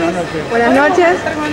Buenas noches.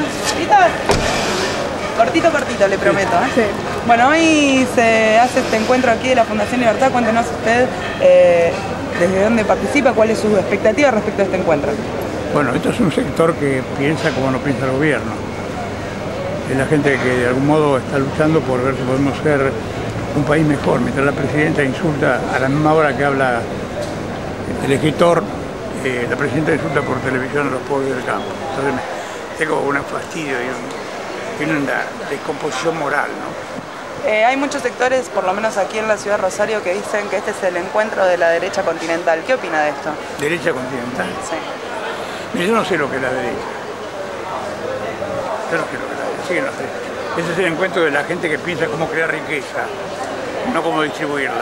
Cortito, le prometo. Sí. Bueno, hoy se hace este encuentro aquí de la Fundación Libertad. Cuéntenos usted desde dónde participa, cuál es su expectativa respecto a este encuentro. Bueno, esto es un sector que piensa como no piensa el gobierno. Es la gente que de algún modo está luchando por ver si podemos ser un país mejor. Mientras la presidenta insulta a la misma hora que habla el escritor, la presidenta insulta por televisión a los pobres del campo. Entonces tengo un fastidio y una descomposición moral, ¿no? Hay muchos sectores, por lo menos aquí en la ciudad de Rosario, que dicen que este es el encuentro de la derecha continental. ¿Qué opina de esto? ¿Derecha continental? Sí. Mira, yo no sé lo que es la derecha. Yo no sé lo que es la derecha. Sí que no sé. Ese es el encuentro de la gente que piensa cómo crear riqueza, no cómo distribuirla.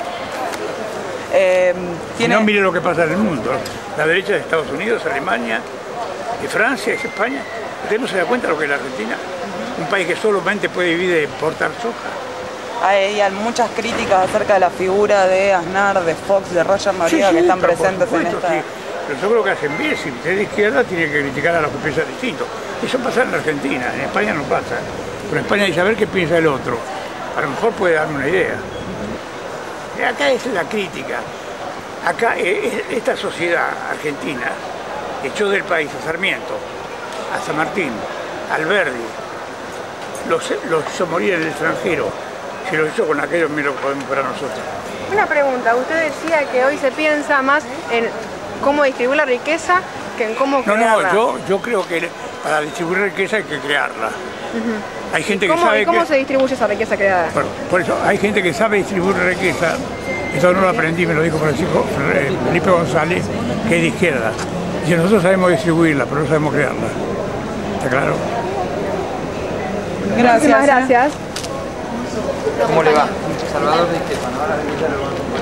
Si no, mire lo que pasa en el mundo. La derecha de Estados Unidos, Alemania, de Francia, de España. ¿Usted no se da cuenta de lo que es la Argentina? Un país que solamente puede vivir de exportar soja. Hay muchas críticas acerca de la figura de Aznar, de Fox, de Roger Noriega, que están presentes en esta... Sí. Pero yo creo que hacen bien. Si usted es de izquierda, tiene que criticar a los que piensan distinto. Eso pasa en la Argentina, en España no pasa. Pero en España hay que saber qué piensa el otro. A lo mejor puede darme una idea. Acá es la crítica. Acá esta sociedad argentina echó del país a Sarmiento, a San Martín, a Alberdi, los hizo morir en el extranjero. Si lo hizo con aquellos, mira lo que podemos para nosotros. Una pregunta, usted decía que hoy se piensa más en cómo distribuir la riqueza que en cómo crearla. No, yo creo que para distribuir riqueza hay que crearla. Hay gente que sabe ¿Cómo se distribuye esa riqueza creada? Bueno, por eso hay gente que sabe distribuir riqueza. Eso no lo aprendí, me lo dijo Felipe González, que es de izquierda. Y nosotros sabemos distribuirla, pero no sabemos crearla. ¿Está claro? Gracias. Muchísimas gracias. ¿Cómo le va? Salvador de Estefano, ahora